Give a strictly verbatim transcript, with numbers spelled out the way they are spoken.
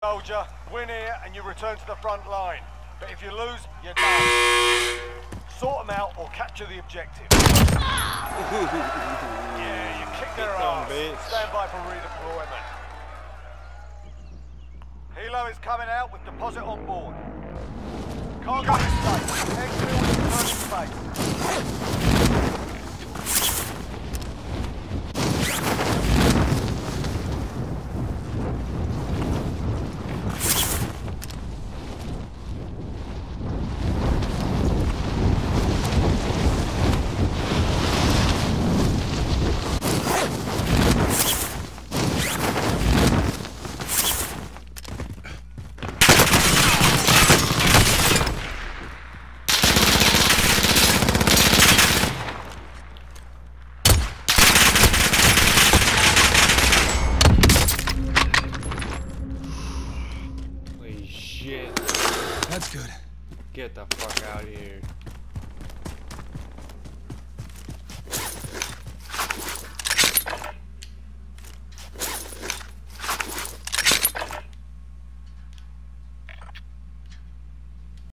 Soldier, win here and you return to the front line. But if you lose, you're done. Sort them out or capture the objective. Yeah, you kick their ass. Stand by for redeployment. Helo is coming out with deposit on board. Cargo is safe. Exfil is returning space. That's good. Get the fuck out of here.